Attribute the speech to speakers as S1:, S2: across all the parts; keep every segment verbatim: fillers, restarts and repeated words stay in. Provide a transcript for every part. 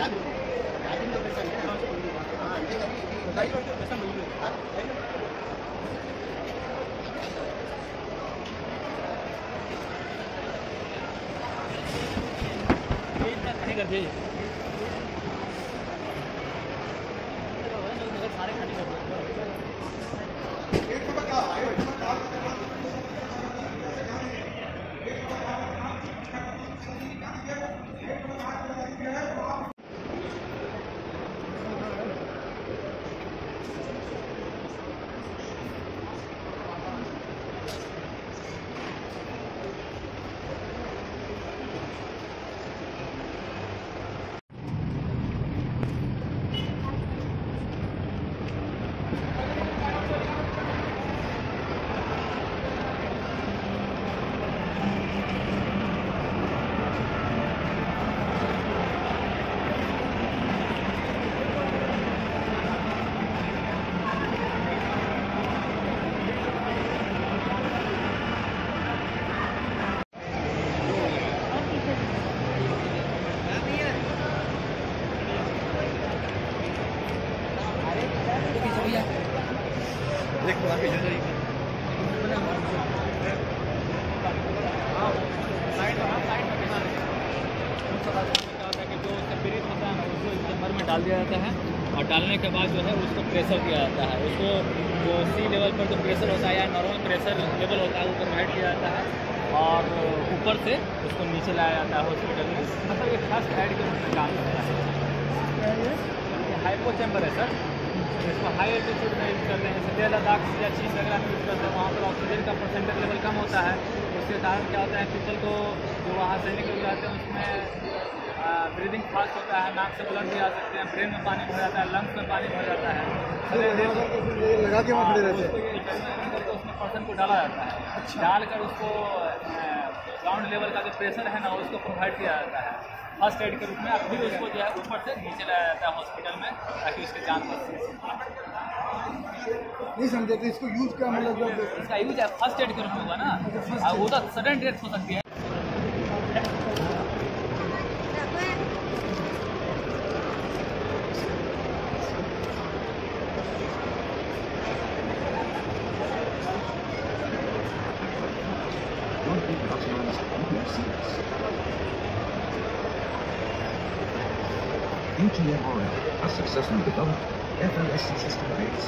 S1: करके डाल दिया जाता है और डालने के बाद जो है उसको प्रेशर दिया जाता है। उसको जो सी लेवल पर जो प्रेशर होता है या नॉर्मल प्रेशर लेवल होता है वो प्रोवाइड किया जाता है और ऊपर से उसको नीचे लाया जाता है हॉस्पिटल में। मतलब ये खास हेड के रूप में काम करता है। हाइपो चैम्बर है सर, इसको हाई एल्टीट्यूड में यूज़ करते हैं। जैसे लेह लद्दाख या चीन वगैरह में यूज़ करते हैं, वहाँ पर ऑक्सीजन का परसेंटेज लेवल कम होता है। उसके कारण क्या होता है, पीपल को जो वहाँ सैनिक लोग रहते हैं उसमें ब्रीदिंग फास्ट होता है, नाक से ब्लड भी आ सकते हैं, ब्रेन में पानी भर जाता है, लंग्स में पानी भर जाता है।
S2: लगा के वहाँ खड़े रहते हैं,
S1: उसमें पर्सन को डाला जाता है। डालकर उसको ग्राउंड लेवल का जो प्रेशर है ना उसको प्रोवाइड किया जाता है फर्स्ट एड के रूप में। और फिर उसको जो है ऊपर से नीचे लाया जाता है हॉस्पिटल में ताकि उसकी जान बच सके।
S2: नहीं समझे तो इसको यूज क्या मतलब?
S1: इसका यूज है फर्स्ट एड के रूप में होगा ना, वो तो सडन डेथ हो सकती है।
S3: U T M R L has successfully developed F A S C system base.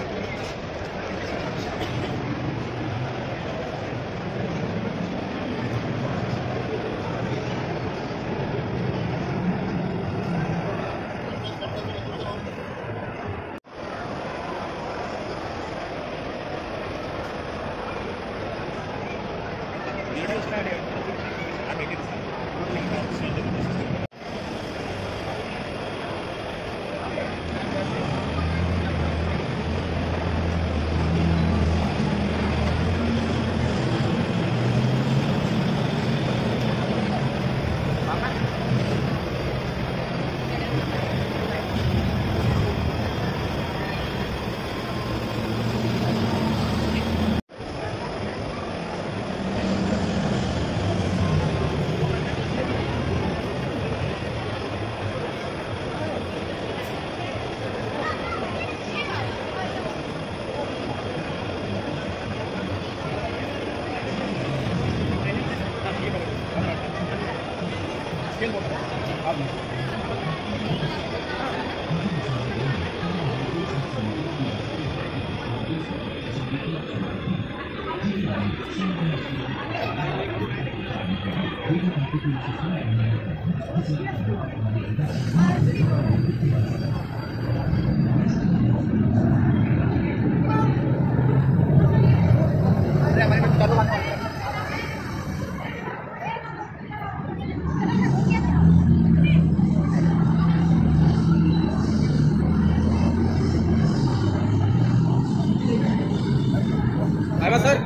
S2: Sir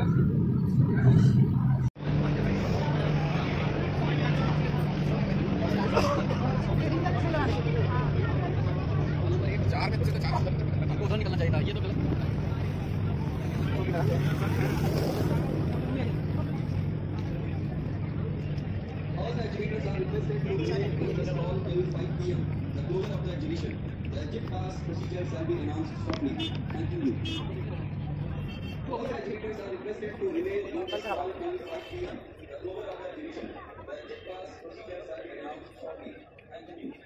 S2: चार बच्चे तो चार हमको उधर निकलना चाहिए था, ये तो गलत। All the educators are requested to check in all till five p m
S4: procedures shall be announced shortly. Thank you. All the agitators are requested to remain in this hall till five p m The floor of the division. The check pass procedures shall be announced shortly. Thank you.